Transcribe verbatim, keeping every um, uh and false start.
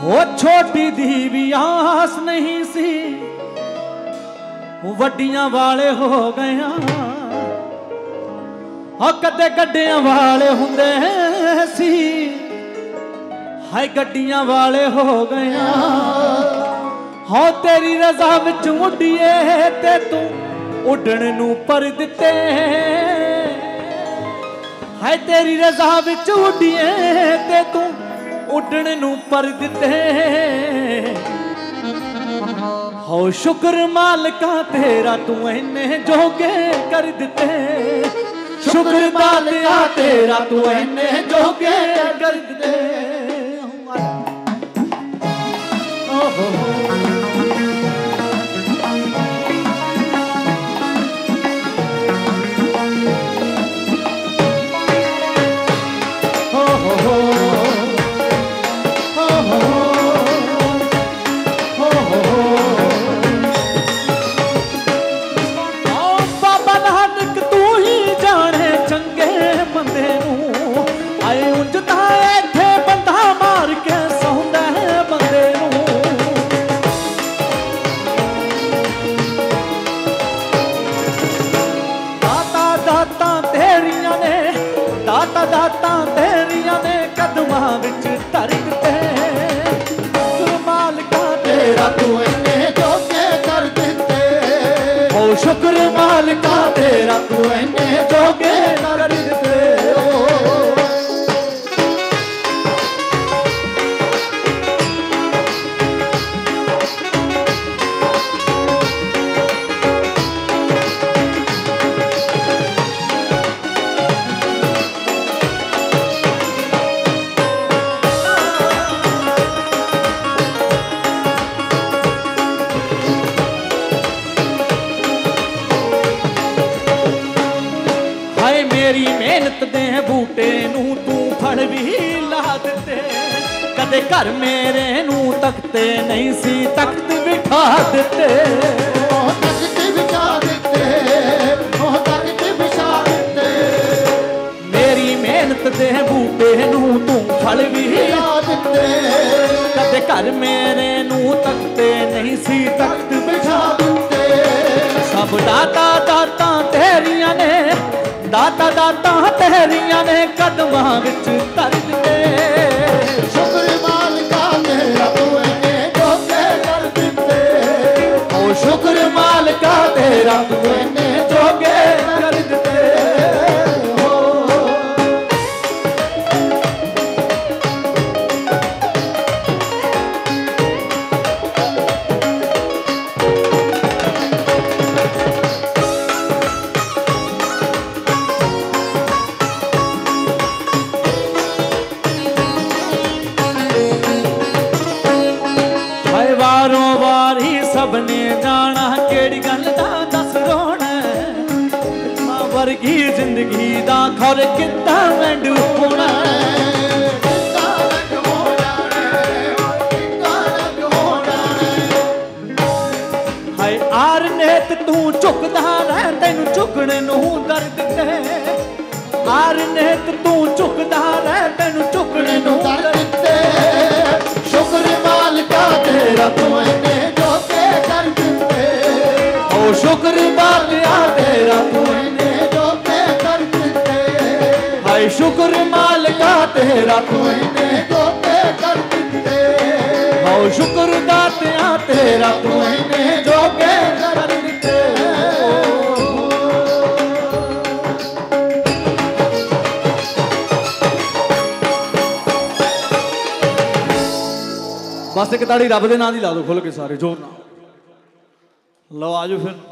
वो छोटी दी भी आस नहीं सी, वड्डियां वाले हो गया। हाँ कदे गड्डियां वाले हुंदे सी, हाय गड्डियां वाले हो गया। हाँ तेरी रजा विच उड्डिए ते तू उड़न नू पर दिते, हाय तेरी रजा विच उड्डिए ते तू उड़न नू पर दिते। हो शुक्र मालिका तेरा तू इन्ने जोगे कर दिते, शुक्र मालिका तेरा तू इन्ने जोगे कर दिते। दाता तेरिया ने कदमां विच धर दिते, शुक्र मालिका तेरा तू इन्ने जोगे कर दिते। ओ शुक्र मालिका तेरा तू इन्ने जोगे कर दिते। मेरी मेहनत दे बूटे नू तू फड़ भी ला दिते, कदे घर मेरे नू तकते नहीं सी तख्त बिठा दिते। तख्त बिठा दिते, तख्त बिठा दिते। मेरी मेहनत दे बूटे नू तू फड़ भी ला दिते, कदे घर मेरे नू तकते नहीं सी तख्त बिठा दिते। सब दाता दाता तेरिया ने, दाता दाता तेरिया ने कदमां विच धर दिते। शुक्र मालिका तेरा तू इन्ने जोगे कर दिते। ओ शुक्र मालिका तेरा तू इन्ने जोगे कर दिते। वारों वारी सबने जाना केड़ी गल दा दस रोना, मां वर्गी जिंदगी दा खौर कित्ता मैंडू होना। हाय आर नेत तू झुकदा रह तैनू झुकने नू दर्द दे, आर नेत तू झुकदा रह तैनू झुकने नू दर्द दे। शुक्र मालिका तेरा तू इन्ने जोगे कर दिते। ओ शुक्र मालिका तेरा तू इन्ने जोगे कर दिते। हाय शुक्र मालिका तेरा तू इन्ने जोगे कर दिते। ओ शुक्र दातिया तेरा तू इन्ने जोगे कर दिते। बस एक ताड़ी रब दे नां दी ला दो खुल के सारे जोर ना लो आजो फिर।